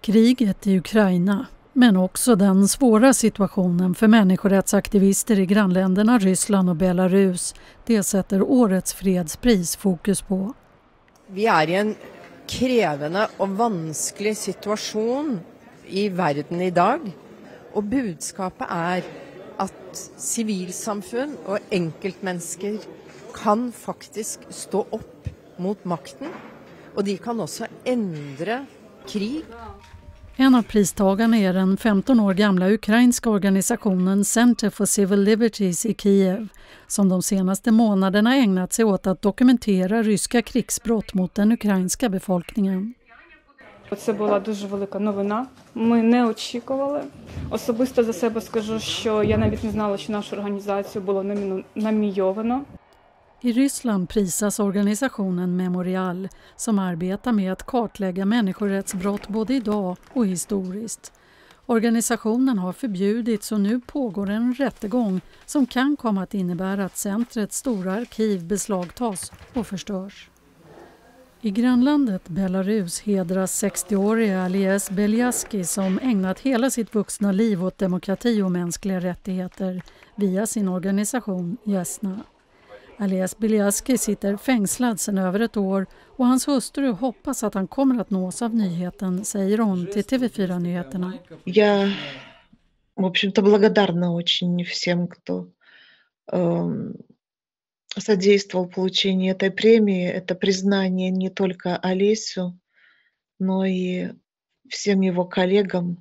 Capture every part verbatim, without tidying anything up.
Kriget i Ukraina, men också den svåra situationen för människorättsaktivister i grannländerna Ryssland och Belarus, det sätter årets fredspris fokus på. Vi är i en krävande och vansklig situation i världen idag, och budskapet är att civilsamfund och enkeltmänniskor kan faktiskt stå upp mot makten, och de kan också ändra krig. En av pristagarna är den femton år gamla ukrainska organisationen Center for Civil Liberties i Kiev, som de senaste månaderna ägnat sig åt att dokumentera ryska krigsbrott mot den ukrainska befolkningen. Це була дуже велика новина. Ми не очікували. Особисто за себе скажу, що я навіть не знала, що нашу організацію було намійовано. I Ryssland prisas organisationen Memorial, som arbetar med att kartlägga människorättsbrott både idag och historiskt. Organisationen har förbjudits och nu pågår en rättegång som kan komma att innebära att centrets stora arkiv beslagtas och förstörs. I grannlandet Belarus hedras sextioåriga Alies Belyaski som ägnat hela sitt vuxna liv åt demokrati och mänskliga rättigheter via sin organisation Jasna. Alies Belyaski sitter fängslad sedan över ett år och hans hustru hoppas att han kommer att nås av nyheten, säger hon till T V fyra-nyheterna. Jag, в общем-то, благодарна очень всем, кто э, содействовал получению этой премии. Это признание не только Олесю, но и всем его коллегам,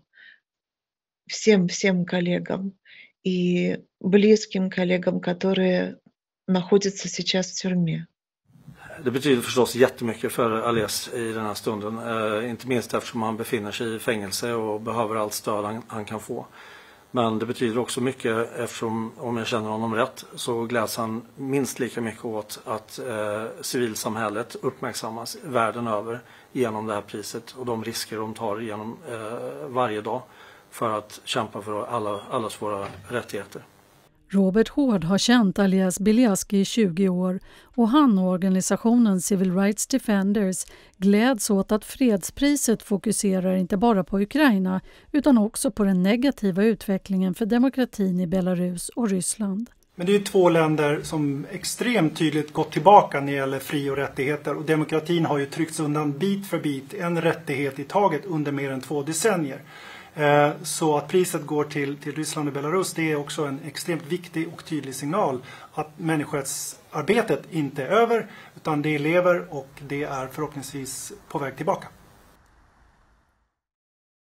всем, всем коллегам и близким коллегам, которые находится сейчас в тюрьме. Det betyder förstås jättemycket för Alies i den här stunden. Eh, inte minst eftersom han befinner sig i fängelse och behöver allt stöd han, han kan få. Men det betyder också mycket eftersom, om jag känner honom rätt, så gläds han minst lika mycket åt att eh, civilsamhället uppmärksammas världen över genom det här priset och de risker de tar genom eh, varje dag för att kämpa för alla, allas våra rättigheter. Robert Hård har känt Alies Belyaski i tjugo år och han och organisationen Civil Rights Defenders gläds åt att fredspriset fokuserar inte bara på Ukraina utan också på den negativa utvecklingen för demokratin i Belarus och Ryssland. Men det är ju två länder som extremt tydligt gått tillbaka när det gäller fri- och rättigheter, och demokratin har ju tryckts undan bit för bit, en rättighet i taget under mer än två decennier. Så att priset går till, till Ryssland och Belarus, det är också en extremt viktig och tydlig signal att människorättsarbetet inte är över utan det lever och det är förhoppningsvis på väg tillbaka.